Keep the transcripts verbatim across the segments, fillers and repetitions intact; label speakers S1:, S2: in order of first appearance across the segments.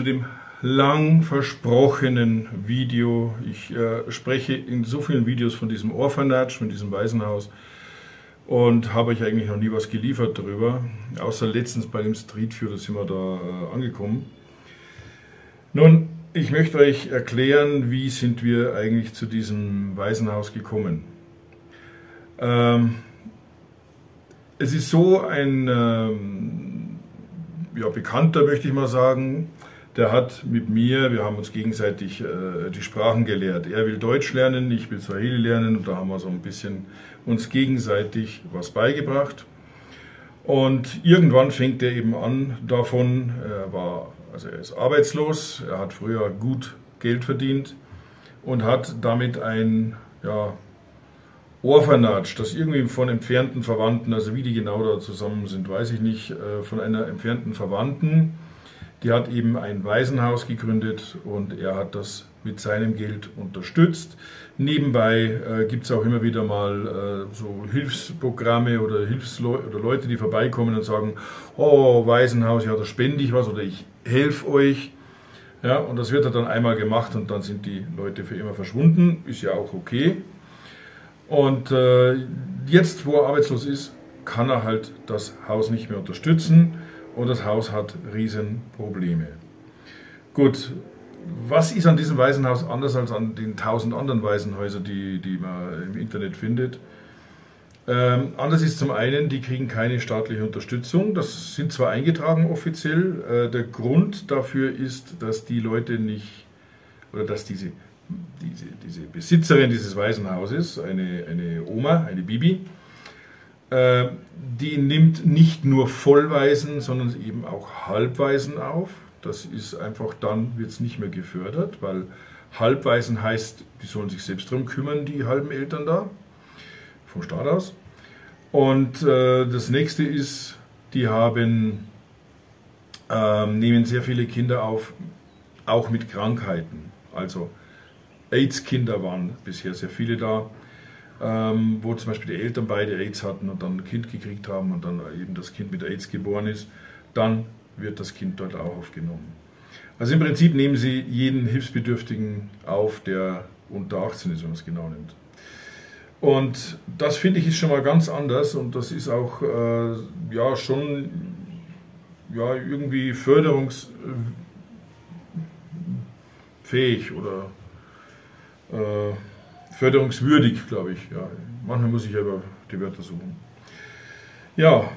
S1: dem lang versprochenen Video. Ich äh, spreche in so vielen Videos von diesem Orphanage, von diesem Waisenhaus und habe euch eigentlich noch nie was geliefert darüber, außer letztens bei dem Street View, da sind wir da äh, angekommen. Nun, ich möchte euch erklären, wie sind wir eigentlich zu diesem Waisenhaus gekommen. Ähm, es ist so, ein ähm, ja, Bekannter, möchte ich mal sagen, der hat mit mir, wir haben uns gegenseitig äh, die Sprachen gelehrt. Er will Deutsch lernen, ich will Swahili lernen und da haben wir so ein bisschen uns gegenseitig was beigebracht. Und irgendwann fängt er eben an davon, er war, also er ist arbeitslos, er hat früher gut Geld verdient und hat damit ein ja, Orphanage, das irgendwie von entfernten Verwandten, also wie die genau da zusammen sind, weiß ich nicht, äh, von einer entfernten Verwandten. Die hat eben ein Waisenhaus gegründet und er hat das mit seinem Geld unterstützt. Nebenbei äh, gibt es auch immer wieder mal äh, so Hilfsprogramme oder Hilfsleute oder Leute, die vorbeikommen und sagen, oh, Waisenhaus, ja, da spende ich was oder ich helfe euch. Ja, und das wird dann einmal gemacht und dann sind die Leute für immer verschwunden. Ist ja auch okay. Und äh, jetzt, wo er arbeitslos ist, kann er halt das Haus nicht mehr unterstützen. Und das Haus hat riesen Probleme. Gut, was ist an diesem Waisenhaus anders als an den tausend anderen Waisenhäusern, die, die man im Internet findet? Ähm, anders ist zum einen, die kriegen keine staatliche Unterstützung. Das sind zwar eingetragen offiziell, äh, der Grund dafür ist, dass die Leute nicht, oder dass diese, diese, diese Besitzerin dieses Waisenhauses, eine, eine Oma, eine Bibi, die nimmt nicht nur Vollwaisen, sondern eben auch Halbwaisen auf. Das ist einfach, dann wird es nicht mehr gefördert, weil Halbwaisen heißt, die sollen sich selbst darum kümmern, die halben Eltern da, vom Staat aus. Und äh, das nächste ist, die haben, äh, nehmen sehr viele Kinder auf, auch mit Krankheiten. Also AIDS-Kinder waren bisher sehr viele da. Ähm, wo zum Beispiel die Eltern beide AIDS hatten und dann ein Kind gekriegt haben und dann eben das Kind mit AIDS geboren ist, dann wird das Kind dort auch aufgenommen. Also im Prinzip nehmen sie jeden Hilfsbedürftigen auf, der unter achtzehn ist, wenn man es genau nimmt. Und das finde ich ist schon mal ganz anders und das ist auch äh, ja, schon ja, irgendwie förderungsfähig oder äh, förderungswürdig, glaube ich. Ja, manchmal muss ich aber die Wörter suchen. Ja,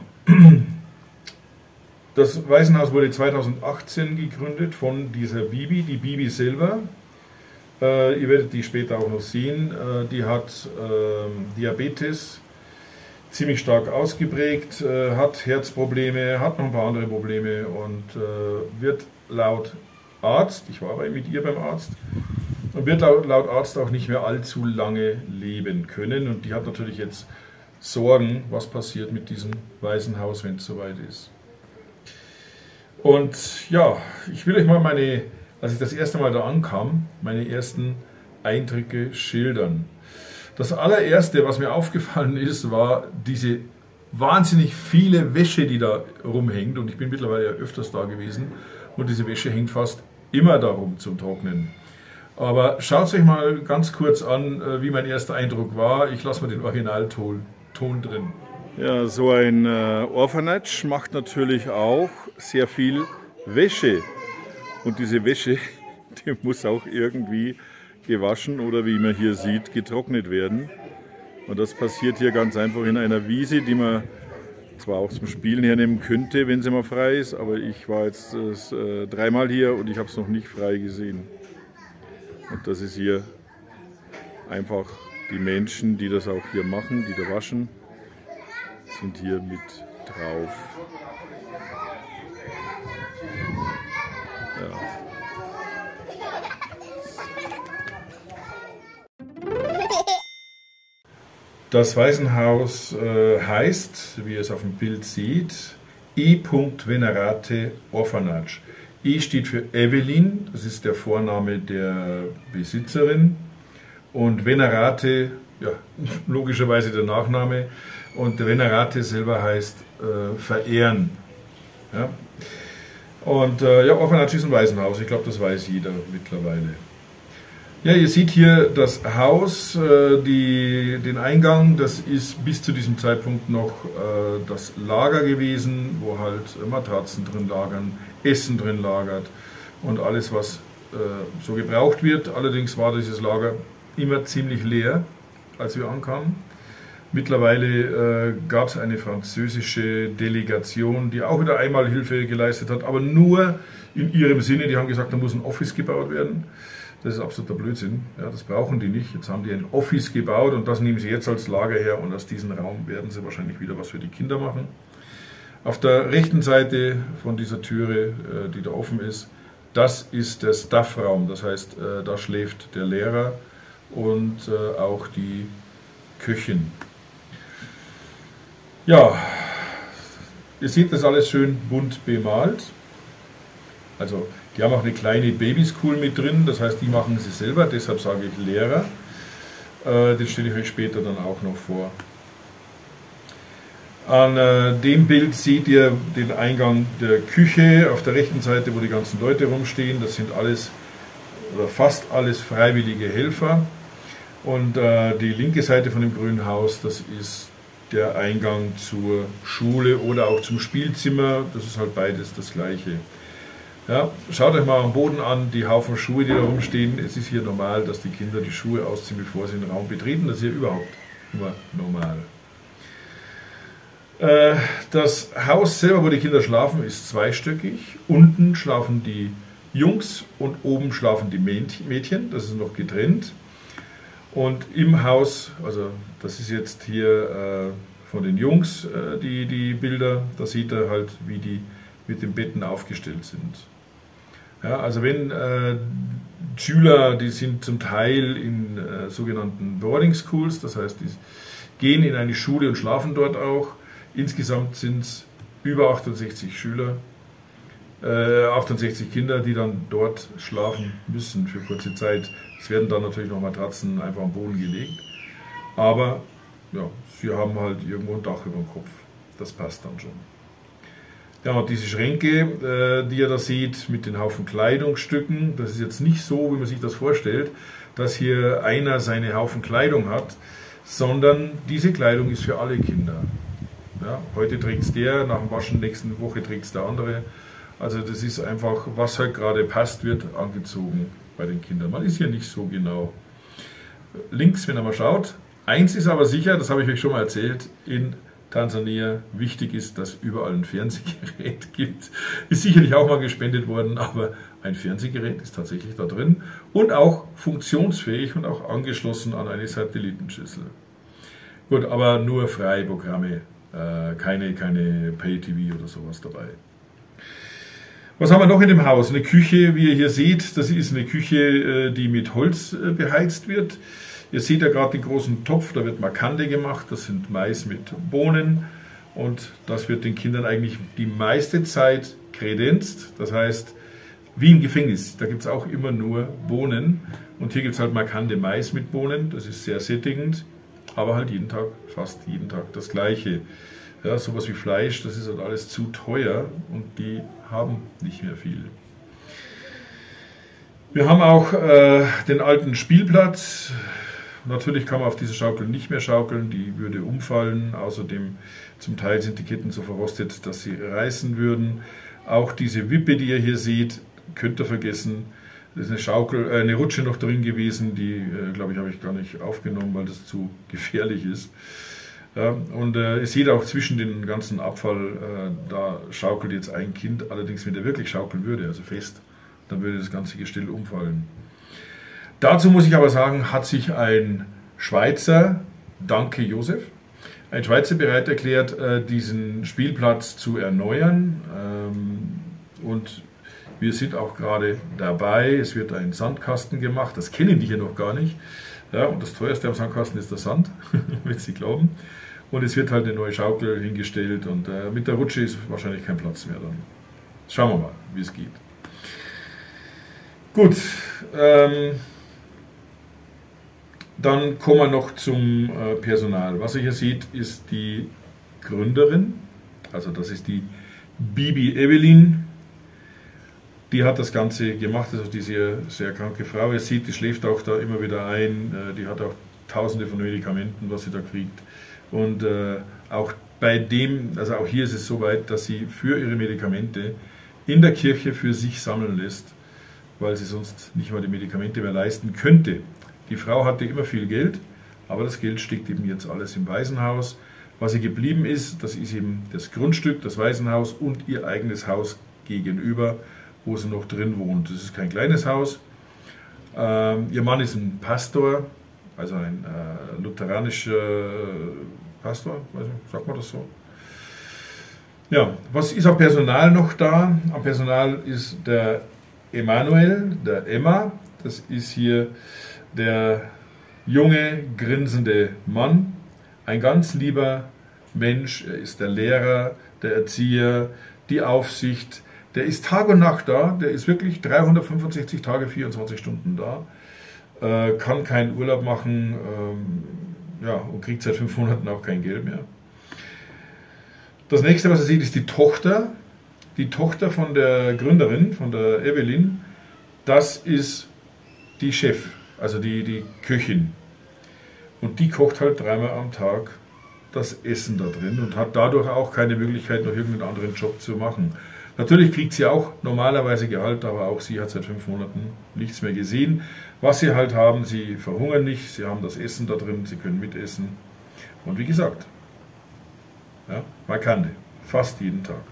S1: das Waisenhaus wurde zweitausendachtzehn gegründet von dieser Bibi. Die Bibi selber, äh, ihr werdet die später auch noch sehen, äh, die hat äh, Diabetes, ziemlich stark ausgeprägt, äh, hat Herzprobleme, hat noch ein paar andere Probleme und äh, wird laut Arzt, ich war bei mit ihr beim Arzt, und wird laut, laut Arzt auch nicht mehr allzu lange leben können. Und die hat natürlich jetzt Sorgen, was passiert mit diesem Waisenhaus, wenn es soweit ist. Und ja, ich will euch mal meine, als ich das erste Mal da ankam, meine ersten Eindrücke schildern. Das allererste, was mir aufgefallen ist, war diese wahnsinnig viele Wäsche, die da rumhängt. Und ich bin mittlerweile ja öfters da gewesen. Und diese Wäsche hängt fast immer da rum zum Trocknen. Aber schaut es euch mal ganz kurz an, wie mein erster Eindruck war. Ich lasse mal den Originalton Ton drin. Ja, so ein äh, Orphanage macht natürlich auch sehr viel Wäsche. Und diese Wäsche, die muss auch irgendwie gewaschen oder wie man hier sieht, getrocknet werden. Und das passiert hier ganz einfach in einer Wiese, die man zwar auch zum Spielen hernehmen könnte, wenn sie mal frei ist. Aber ich war jetzt äh, dreimal hier und ich habe es noch nicht frei gesehen. Und das ist hier einfach die Menschen, die das auch hier machen, die da waschen, sind hier mit drauf. Ja. Das Waisenhaus äh, heißt, wie ihr es auf dem Bild seht, E. Venerate Orphanage. E steht für Evelyn, das ist der Vorname der Besitzerin. Und Venerate, ja, logischerweise der Nachname. Und Venerate selber heißt äh, verehren. Ja. Und äh, ja, Orphanage ist ein Waisenhaus, ich glaube, das weiß jeder mittlerweile. Ja, ihr seht hier das Haus, äh, die, den Eingang, das ist bis zu diesem Zeitpunkt noch äh, das Lager gewesen, wo halt Matratzen drin lagern, Essen drin lagert und alles, was äh, so gebraucht wird. Allerdings war dieses Lager immer ziemlich leer, als wir ankamen. Mittlerweile äh, gab es eine französische Delegation, die auch wieder einmal Hilfe geleistet hat, aber nur in ihrem Sinne. Die haben gesagt, da muss ein Office gebaut werden. Das ist absoluter Blödsinn, ja, das brauchen die nicht. Jetzt haben die ein Office gebaut und das nehmen sie jetzt als Lager her und aus diesem Raum werden sie wahrscheinlich wieder was für die Kinder machen. Auf der rechten Seite von dieser Türe, die da offen ist, das ist der Staffraum, das heißt, da schläft der Lehrer und auch die Köchin. Ja, ihr seht das alles schön bunt bemalt. Also die haben auch eine kleine Babyschool mit drin, das heißt, die machen sie selber, deshalb sage ich Lehrer. Äh, das stelle ich euch später dann auch noch vor. An äh, dem Bild seht ihr den Eingang der Küche auf der rechten Seite, wo die ganzen Leute rumstehen. Das sind alles oder fast alles freiwillige Helfer. Und äh, die linke Seite von dem grünen Haus, das ist der Eingang zur Schule oder auch zum Spielzimmer. Das ist halt beides das Gleiche. Ja, schaut euch mal am Boden an, die Haufen Schuhe, die da rumstehen. Es ist hier normal, dass die Kinder die Schuhe ausziehen, bevor sie den Raum betreten. Das ist hier überhaupt immer normal. Äh, das Haus selber, wo die Kinder schlafen, ist zweistöckig. Unten schlafen die Jungs und oben schlafen die Mädchen. Das ist noch getrennt. Und im Haus, also das ist jetzt hier äh, von den Jungs äh, die, die Bilder, da sieht er halt, wie die mit den Betten aufgestellt sind. Ja, also wenn äh, Schüler, die sind zum Teil in äh, sogenannten Boarding Schools, das heißt, die gehen in eine Schule und schlafen dort auch. Insgesamt sind es über achtundsechzig Schüler, äh, achtundsechzig Kinder, die dann dort schlafen müssen für kurze Zeit. Es werden dann natürlich noch Matratzen einfach am Boden gelegt, aber ja, sie haben halt irgendwo ein Dach über dem Kopf. Das passt dann schon. Ja, und diese Schränke, äh, die ihr da seht, mit den Haufen Kleidungsstücken, das ist jetzt nicht so, wie man sich das vorstellt, dass hier einer seine Haufen Kleidung hat, sondern diese Kleidung ist für alle Kinder. Ja, heute trägt es der, nach dem Waschen nächste Woche trägt es der andere. Also das ist einfach, was halt gerade passt, wird angezogen bei den Kindern. Man ist hier nicht so genau. Links, wenn ihr mal schaut, eins ist aber sicher, das habe ich euch schon mal erzählt, in Tansania wichtig ist, dass überall ein Fernsehgerät gibt. Ist sicherlich auch mal gespendet worden, aber ein Fernsehgerät ist tatsächlich da drin und auch funktionsfähig und auch angeschlossen an eine Satellitenschüssel. Gut, aber nur freie Programme, äh, keine, keine Pay-T V oder sowas dabei. Was haben wir noch in dem Haus? Eine Küche, wie ihr hier seht, das ist eine Küche, die mit Holz beheizt wird. Ihr seht ja gerade den großen Topf, da wird Makande gemacht, das sind Mais mit Bohnen und das wird den Kindern eigentlich die meiste Zeit kredenzt, das heißt wie im Gefängnis, da gibt es auch immer nur Bohnen und hier gibt es halt Makande Mais mit Bohnen, das ist sehr sättigend, aber halt jeden Tag, fast jeden Tag das Gleiche. Ja, sowas wie Fleisch, das ist halt alles zu teuer und die haben nicht mehr viel. Wir haben auch äh, den alten Spielplatz. Natürlich kann man auf diese Schaukel nicht mehr schaukeln, die würde umfallen. Außerdem zum Teil sind die Ketten so verrostet, dass sie reißen würden. Auch diese Wippe, die ihr hier seht, könnt ihr vergessen. Da ist eine Schaukel, äh, eine Rutsche noch drin gewesen, die, äh, glaube ich, habe ich gar nicht aufgenommen, weil das zu gefährlich ist. Ja, und äh, ihr seht auch zwischen den ganzen Abfall, äh, da schaukelt jetzt ein Kind, allerdings wenn der wirklich schaukeln würde, also fest, dann würde das ganze Gestell umfallen. Dazu muss ich aber sagen, hat sich ein Schweizer, danke Josef, ein Schweizer bereit erklärt, äh, diesen Spielplatz zu erneuern ähm, und wir sind auch gerade dabei, es wird ein Sandkasten gemacht, das kennen die hier noch gar nicht. Ja, und das teuerste am Sandkasten ist der Sand, wenn Sie glauben. Und es wird halt eine neue Schaukel hingestellt und äh, mit der Rutsche ist wahrscheinlich kein Platz mehr dann. Schauen wir mal, wie es geht. Gut, ähm, dann kommen wir noch zum äh, Personal. Was ihr hier seht, ist die Gründerin, also das ist die Bibi Evelyn. Die hat das Ganze gemacht, also diese sehr kranke Frau. Ihr seht, die schläft auch da immer wieder ein. Die hat auch tausende von Medikamenten, was sie da kriegt. Und äh, auch bei dem, also auch hier ist es so weit, dass sie für ihre Medikamente in der Kirche für sich sammeln lässt, weil sie sonst nicht mal die Medikamente mehr leisten könnte. Die Frau hatte immer viel Geld, aber das Geld steckt eben jetzt alles im Waisenhaus. Was ihr geblieben ist, das ist eben das Grundstück, das Waisenhaus und ihr eigenes Haus gegenüber, wo sie noch drin wohnt. Das ist kein kleines Haus. Ähm, ihr Mann ist ein Pastor, also ein äh, lutheranischer Pastor, weiß nicht, sagt man das so? Ja, was ist am Personal noch da? Am Personal ist der Emanuel, der Emma, das ist hier der junge, grinsende Mann, ein ganz lieber Mensch, er ist der Lehrer, der Erzieher, die Aufsicht, der ist Tag und Nacht da, der ist wirklich dreihundertfünfundsechzig Tage, vierundzwanzig Stunden da, äh, kann keinen Urlaub machen, ähm, ja, und kriegt seit fünf Monaten auch kein Geld mehr. Das nächste, was ihr seht, ist die Tochter, die Tochter von der Gründerin, von der Evelyn, das ist die Chef, also die, die Köchin. Und die kocht halt dreimal am Tag das Essen da drin und hat dadurch auch keine Möglichkeit, noch irgendeinen anderen Job zu machen. Natürlich kriegt sie auch normalerweise Gehalt, aber auch sie hat seit fünf Monaten nichts mehr gesehen. Was sie halt haben, sie verhungern nicht, sie haben das Essen da drin, sie können mitessen. Und wie gesagt, ja, Vakante, fast jeden Tag.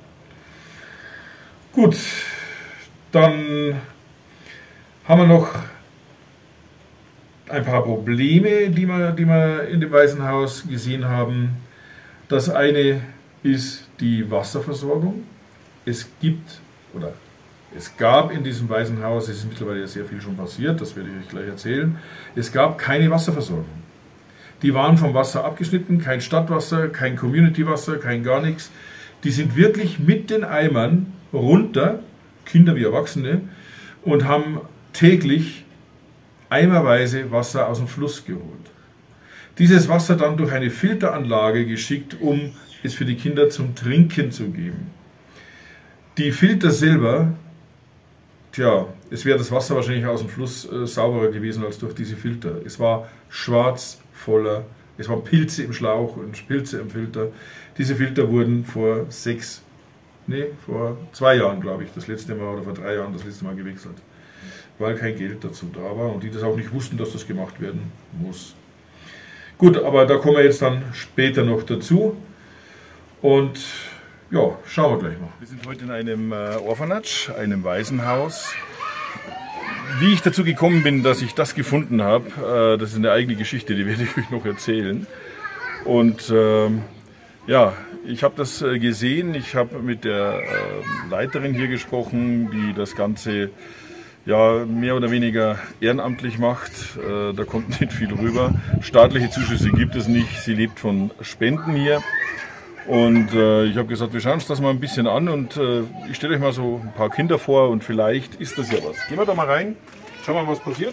S1: Gut, dann haben wir noch ein paar Probleme, die wir, die wir in dem Waisenhaus gesehen haben. Das eine ist die Wasserversorgung. Es gibt, oder es gab in diesem Waisenhaus, es ist mittlerweile sehr viel schon passiert, das werde ich euch gleich erzählen, es gab keine Wasserversorgung. Die waren vom Wasser abgeschnitten, kein Stadtwasser, kein Community-Wasser, kein gar nichts. Die sind wirklich mit den Eimern runter, Kinder wie Erwachsene, und haben täglich eimerweise Wasser aus dem Fluss geholt. Dieses Wasser dann durch eine Filteranlage geschickt, um es für die Kinder zum Trinken zu geben. Die Filter selber, tja, es wäre das Wasser wahrscheinlich aus dem Fluss äh, sauberer gewesen als durch diese Filter. Es war schwarz, voller, es waren Pilze im Schlauch und Pilze im Filter. Diese Filter wurden vor sechs, nee, vor zwei Jahren, glaube ich, das letzte Mal, oder vor drei Jahren das letzte Mal gewechselt, weil kein Geld dazu da war und die das auch nicht wussten, dass das gemacht werden muss. Gut, aber da kommen wir jetzt dann später noch dazu und ja, schauen wir gleich mal. Wir sind heute in einem äh, Orphanage, einem Waisenhaus. Wie ich dazu gekommen bin, dass ich das gefunden habe, äh, das ist eine eigene Geschichte, die werde ich euch noch erzählen. Und äh, ja, ich habe das äh, gesehen, ich habe mit der äh, Leiterin hier gesprochen, die das Ganze ja, mehr oder weniger ehrenamtlich macht. Äh, da kommt nicht viel rüber. Staatliche Zuschüsse gibt es nicht, sie lebt von Spenden hier. Und äh, ich habe gesagt, wir schauen uns das mal ein bisschen an und äh, ich stelle euch mal so ein paar Kinder vor und vielleicht ist das ja was. Gehen wir da mal rein, schauen wir mal, was passiert.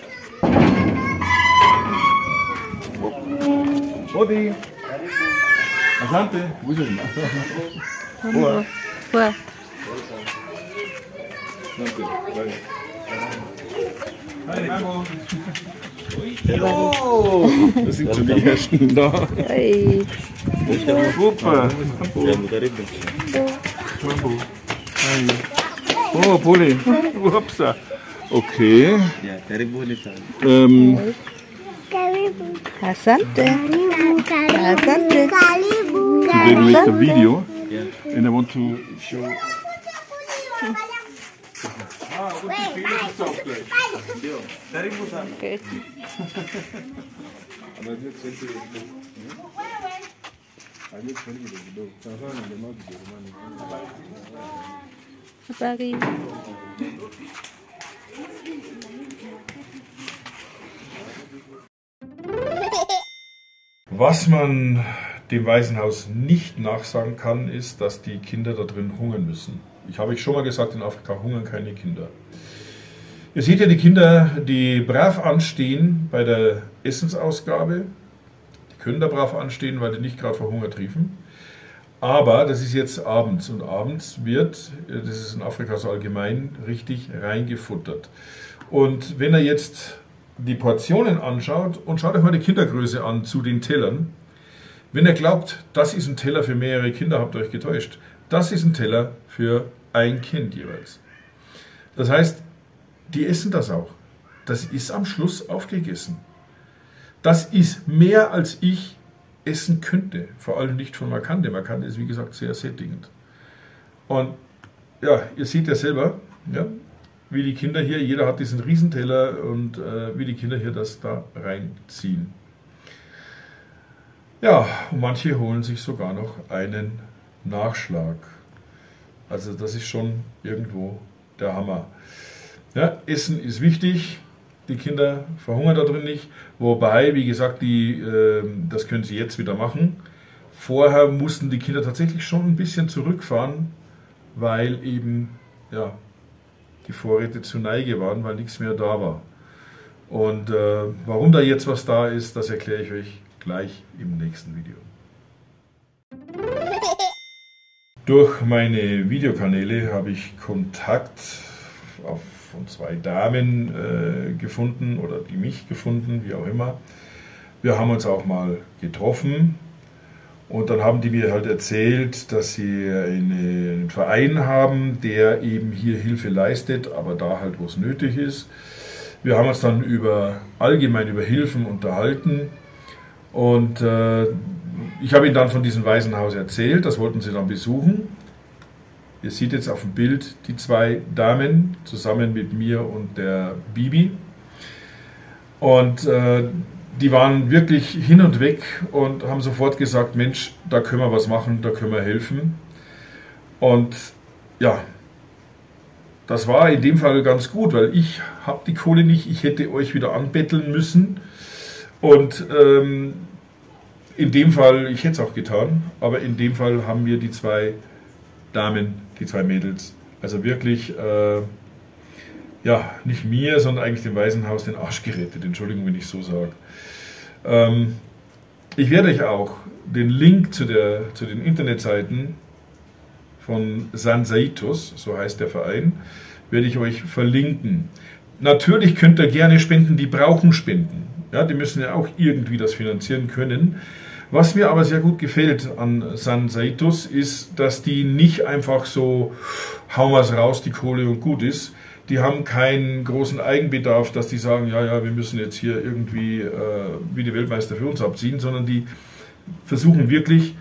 S1: Bodi! Asante! Wo ist er denn? Wo? Wo? Oh, das sind schon die ersten da. Hey. Super. Oh, Poli. Upsa. Okay. Ähm.
S2: Asante. Asante.
S1: Today we make a video and I want to show. Ah, gut, die Fehler ist auch gleich. Okay.
S2: Habari.
S1: Was man dem Waisenhaus nicht nachsagen kann, ist, dass die Kinder da drin hungern müssen. Ich habe euch schon mal gesagt, in Afrika hungern keine Kinder. Ihr seht ja die Kinder, die brav anstehen bei der Essensausgabe. Die können da brav anstehen, weil die nicht gerade vor Hunger triefen. Aber das ist jetzt abends und abends wird, das ist in Afrika so allgemein, richtig reingefuttert. Und wenn er jetzt die Portionen anschaut und schaut euch mal die Kindergröße an zu den Tellern, wenn er glaubt, das ist ein Teller für mehrere Kinder, habt ihr euch getäuscht. Das ist ein Teller für ein Kind jeweils. Das heißt, die essen das auch. Das ist am Schluss aufgegessen. Das ist mehr, als ich essen könnte. Vor allem nicht von Makande. Makande ist, wie gesagt, sehr sättigend. Und ja, ihr seht ja selber, ja, wie die Kinder hier, jeder hat diesen Riesenteller und äh, wie die Kinder hier das da reinziehen. Ja, und manche holen sich sogar noch einen Nachschlag. Also das ist schon irgendwo der Hammer. Ja, Essen ist wichtig. Die Kinder verhungern da drin nicht. Wobei, wie gesagt, die, äh, das können sie jetzt wieder machen. Vorher mussten die Kinder tatsächlich schon ein bisschen zurückfahren, weil eben ja, die Vorräte zu Neige waren, weil nichts mehr da war. Und äh, warum da jetzt was da ist, das erkläre ich euch gleich im nächsten Video. Durch meine Videokanäle habe ich Kontakt auf von zwei Damen äh, gefunden oder die mich gefunden, wie auch immer. Wir haben uns auch mal getroffen und dann haben die mir halt erzählt, dass sie eine, einen Verein haben, der eben hier Hilfe leistet, aber da halt, wo es nötig ist. Wir haben uns dann über allgemein über Hilfen unterhalten und äh, ich habe ihnen dann von diesem Waisenhaus erzählt, das wollten sie dann besuchen. Ihr seht jetzt auf dem Bild die zwei Damen zusammen mit mir und der Bibi. Und äh, die waren wirklich hin und weg und haben sofort gesagt, Mensch, da können wir was machen, da können wir helfen. Und ja, das war in dem Fall ganz gut, weil ich habe die Kohle nicht, ich hätte euch wieder anbetteln müssen. Und ähm, in dem Fall, ich hätte es auch getan, aber in dem Fall haben mir die zwei Damen, die zwei Mädels, also wirklich, äh, ja, nicht mir, sondern eigentlich dem Waisenhaus den Arsch gerettet, Entschuldigung, wenn ich so sage. Ähm, ich werde euch auch den Link zu, der, zu den Internetseiten von Sansaitos, so heißt der Verein, werde ich euch verlinken. Natürlich könnt ihr gerne spenden, die brauchen Spenden. Ja, die müssen ja auch irgendwie das finanzieren können. Was mir aber sehr gut gefällt an Sansaitos ist, dass die nicht einfach so, hauen wir es raus, die Kohle und gut ist. Die haben keinen großen Eigenbedarf, dass die sagen, ja, ja, wir müssen jetzt hier irgendwie äh, wie die Weltmeister für uns abziehen, sondern die versuchen wirklich,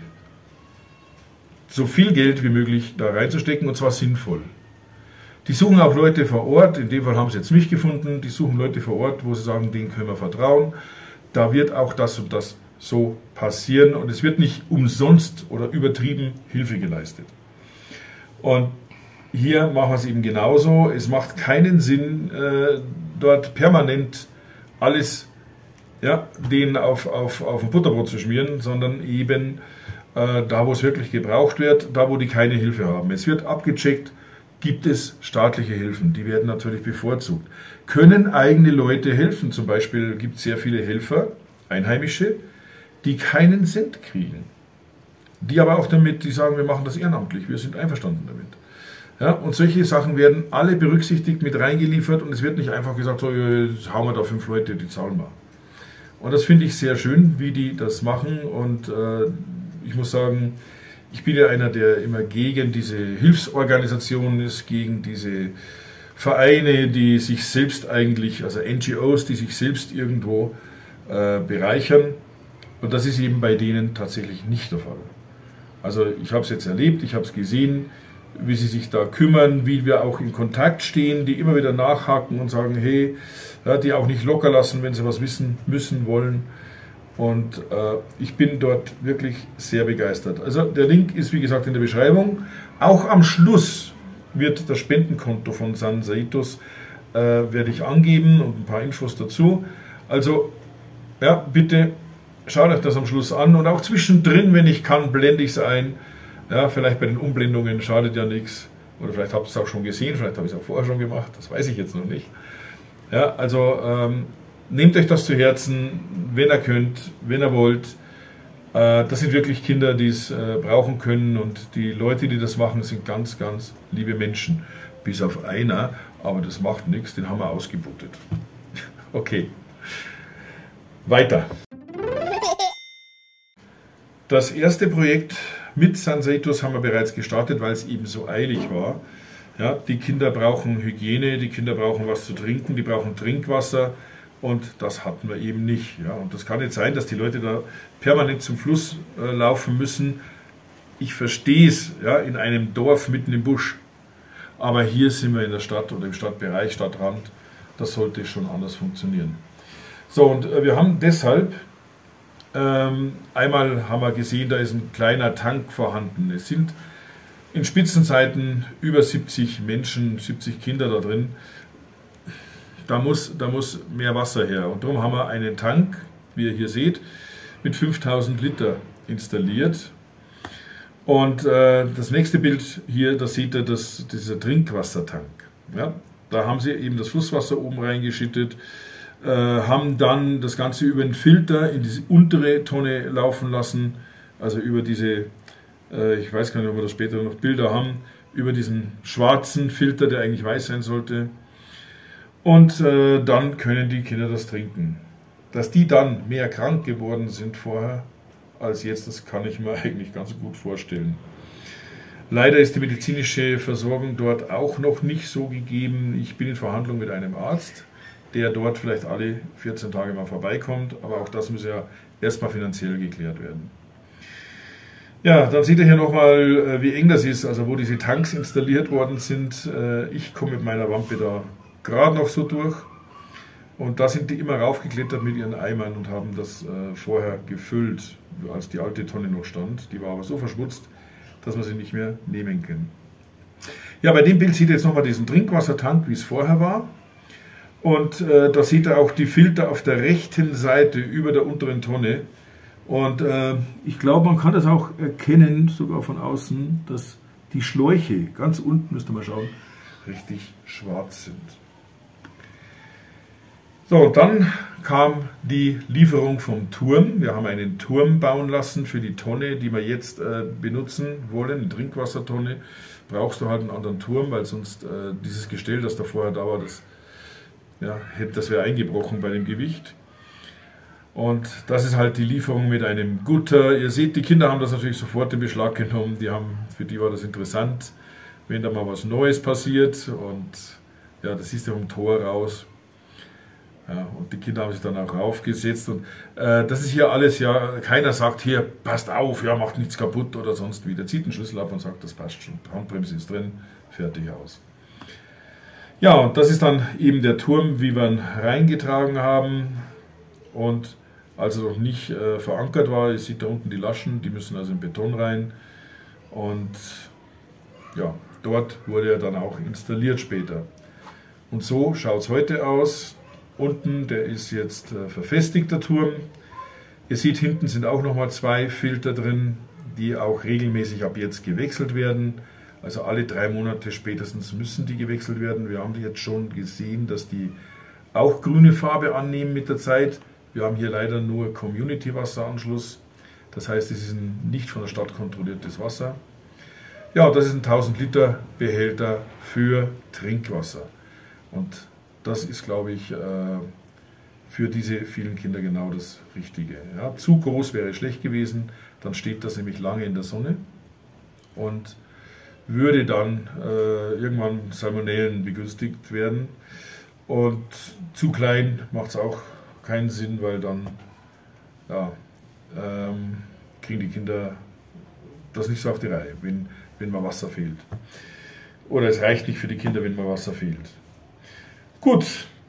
S1: so viel Geld wie möglich da reinzustecken und zwar sinnvoll. Die suchen auch Leute vor Ort, in dem Fall haben sie jetzt mich gefunden, die suchen Leute vor Ort, wo sie sagen, denen können wir vertrauen. Da wird auch das und das so passieren und es wird nicht umsonst oder übertrieben Hilfe geleistet. Und hier machen wir es eben genauso. Es macht keinen Sinn, äh, dort permanent alles ja, denen auf, auf, auf ein Butterbrot zu schmieren, sondern eben äh, da, wo es wirklich gebraucht wird, da, wo die keine Hilfe haben. Es wird abgecheckt, gibt es staatliche Hilfen, die werden natürlich bevorzugt. Können eigene Leute helfen? Zum Beispiel gibt es sehr viele Helfer, Einheimische, die keinen Cent kriegen. Die aber auch damit, die sagen, wir machen das ehrenamtlich, wir sind einverstanden damit. Ja, und solche Sachen werden alle berücksichtigt, mit reingeliefert und es wird nicht einfach gesagt, so, jetzt haben wir da fünf Leute, die zahlen wir. Und das finde ich sehr schön, wie die das machen und äh, ich muss sagen, ich bin ja einer, der immer gegen diese Hilfsorganisationen ist, gegen diese Vereine, die sich selbst eigentlich, also N G Os, die sich selbst irgendwo äh, bereichern. Und das ist eben bei denen tatsächlich nicht der Fall. Also ich habe es jetzt erlebt, ich habe es gesehen, wie sie sich da kümmern, wie wir auch in Kontakt stehen, die immer wieder nachhaken und sagen, hey, ja, die auch nicht locker lassen, wenn sie was wissen müssen, wollen. Und äh, ich bin dort wirklich sehr begeistert. Also der Link ist wie gesagt in der Beschreibung. Auch am Schluss wird das Spendenkonto von Sansaitos äh, werde ich angeben und ein paar Infos dazu. Also ja, bitte schaut euch das am Schluss an und auch zwischendrin, wenn ich kann, blende ich es ein. Ja, vielleicht bei den Umblendungen schadet ja nichts. Oder vielleicht habt ihr es auch schon gesehen, vielleicht habe ich es auch vorher schon gemacht, das weiß ich jetzt noch nicht. Ja, also ähm, nehmt euch das zu Herzen, wenn ihr könnt, wenn ihr wollt. Äh, das sind wirklich Kinder, die es äh, brauchen können, und die Leute, die das machen, sind ganz, ganz liebe Menschen. Bis auf einer, aber das macht nichts, den haben wir ausgebootet. Okay, weiter. Das erste Projekt mit Sanseitos haben wir bereits gestartet, weil es eben so eilig war. Ja, die Kinder brauchen Hygiene, die Kinder brauchen was zu trinken, die brauchen Trinkwasser, und das hatten wir eben nicht. Ja, und das kann nicht sein, dass die Leute da permanent zum Fluss äh, laufen müssen. Ich verstehe es, ja, in einem Dorf mitten im Busch. Aber hier sind wir in der Stadt oder im Stadtbereich, Stadtrand. Das sollte schon anders funktionieren. So, und äh, wir haben deshalb, ähm, einmal haben wir gesehen, da ist ein kleiner Tank vorhanden. Es sind in Spitzenzeiten über siebzig Menschen, siebzig Kinder da drin. Da muss, da muss mehr Wasser her. Und darum haben wir einen Tank, wie ihr hier seht, mit fünftausend Liter installiert. Und äh, das nächste Bild hier, da seht ihr das, dieser Trinkwassertank. Ja, da haben sie eben das Flusswasser oben reingeschüttet, äh, haben dann das Ganze über den Filter in diese untere Tonne laufen lassen, also über diese, äh, ich weiß gar nicht, ob wir da später noch Bilder haben, über diesen schwarzen Filter, der eigentlich weiß sein sollte. Und äh, dann können die Kinder das trinken. Dass die dann mehr krank geworden sind vorher als jetzt, das kann ich mir eigentlich ganz gut vorstellen. Leider ist die medizinische Versorgung dort auch noch nicht so gegeben. Ich bin in Verhandlung mit einem Arzt, der dort vielleicht alle vierzehn Tage mal vorbeikommt, aber auch das muss ja erstmal finanziell geklärt werden. Ja, dann seht ihr hier nochmal, wie eng das ist, also wo diese Tanks installiert worden sind. Ich komme mit meiner Wampe da gerade noch so durch. Und da sind die immer raufgeklettert mit ihren Eimern und haben das äh, vorher gefüllt, als die alte Tonne noch stand. Die war aber so verschmutzt, dass wir sie nicht mehr nehmen können. Ja, bei dem Bild seht ihr jetzt nochmal diesen Trinkwassertank, wie es vorher war. Und äh, da seht ihr auch die Filter auf der rechten Seite über der unteren Tonne. Und äh, ich glaube, man kann das auch erkennen, sogar von außen, dass die Schläuche, ganz unten müsst ihr mal schauen, richtig schwarz sind. So, und dann kam die Lieferung vom Turm. Wir haben einen Turm bauen lassen für die Tonne, die wir jetzt äh, benutzen wollen, eine Trinkwassertonne. Brauchst du halt einen anderen Turm, weil sonst äh, dieses Gestell, das da vorher da war, das, ja, das wäre eingebrochen bei dem Gewicht. Und das ist halt die Lieferung mit einem Gutter. Ihr seht, die Kinder haben das natürlich sofort in Beschlag genommen. Die haben, für die war das interessant, wenn da mal was Neues passiert. Und ja, das ist ja vom Tor raus. Ja, und die Kinder haben sich dann auch raufgesetzt. Und äh, das ist hier alles, ja, keiner sagt hier, passt auf, ja, macht nichts kaputt oder sonst wie. Der zieht den Schlüssel ab und sagt, das passt schon. Handbremse ist drin, fertig aus. Ja, und das ist dann eben der Turm, wie wir ihn reingetragen haben. Und als er noch nicht äh, verankert war, ihr seht da unten die Laschen, die müssen also in Beton rein. Und ja, dort wurde er dann auch installiert später. Und so schaut es heute aus. Unten, der ist jetzt äh, verfestigt, der Turm. Ihr seht, hinten sind auch nochmal zwei Filter drin, die auch regelmäßig ab jetzt gewechselt werden. Also alle drei Monate spätestens müssen die gewechselt werden. Wir haben jetzt schon gesehen, dass die auch grüne Farbe annehmen mit der Zeit. Wir haben hier leider nur Community-Wasseranschluss. Das heißt, es ist ein nicht von der Stadt kontrolliertes Wasser. Ja, das ist ein tausend Liter Behälter für Trinkwasser. Und das ist, glaube ich, für diese vielen Kinder genau das Richtige. Ja, zu groß wäre schlecht gewesen, dann steht das nämlich lange in der Sonne und würde dann äh, irgendwann Salmonellen begünstigt werden. Und zu klein macht es auch keinen Sinn, weil dann ja, ähm, kriegen die Kinder das nicht so auf die Reihe, wenn, wenn mal Wasser fehlt. Oder es reicht nicht für die Kinder, wenn mal Wasser fehlt. Gut,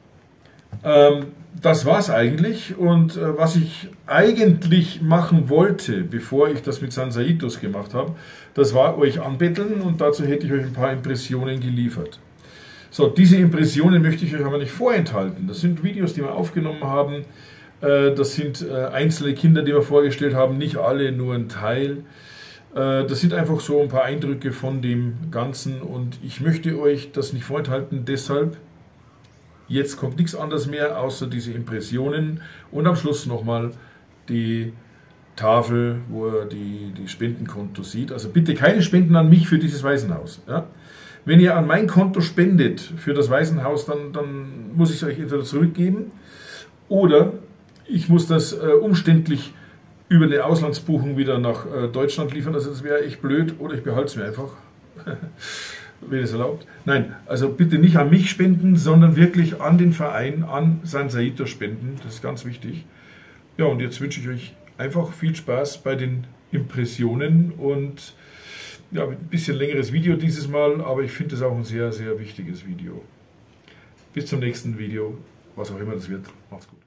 S1: ähm, das war es eigentlich. Und äh, was ich eigentlich machen wollte, bevor ich das mit Sanseitos gemacht habe, das war euch anbetteln, und dazu hätte ich euch ein paar Impressionen geliefert. So, diese Impressionen möchte ich euch aber nicht vorenthalten. Das sind Videos, die wir aufgenommen haben. Äh, das sind äh, einzelne Kinder, die wir vorgestellt haben, nicht alle, nur ein Teil. Äh, das sind einfach so ein paar Eindrücke von dem Ganzen, und ich möchte euch das nicht vorenthalten, deshalb jetzt kommt nichts anderes mehr, außer diese Impressionen, und am Schluss nochmal die Tafel, wo er die, die Spendenkonto sieht. Also bitte keine Spenden an mich für dieses Waisenhaus. Ja? Wenn ihr an mein Konto spendet für das Waisenhaus, dann, dann muss ich es euch entweder zurückgeben oder ich muss das äh, umständlich über eine Auslandsbuchung wieder nach äh, Deutschland liefern. Also das wäre echt blöd, oder ich behalte es mir einfach, wenn es erlaubt. Nein, also bitte nicht an mich spenden, sondern wirklich an den Verein, an San Saito spenden. Das ist ganz wichtig. Ja, und jetzt wünsche ich euch einfach viel Spaß bei den Impressionen und ja, ein bisschen längeres Video dieses Mal, aber ich finde es auch ein sehr, sehr wichtiges Video. Bis zum nächsten Video, was auch immer das wird. Macht's gut.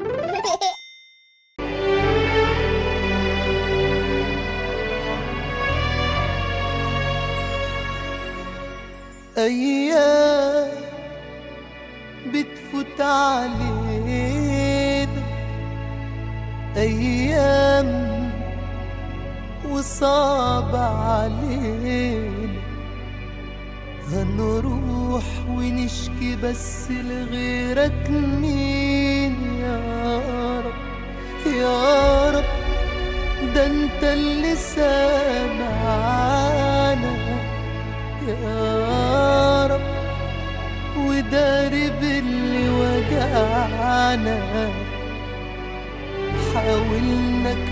S3: أيام بتفوت علينا أيام وصعب علينا هنروح ونشكي بس لغيرك مين يا رب يا رب ده انت اللي سامعانا يا رب وداري باللي وجعنا حاولنا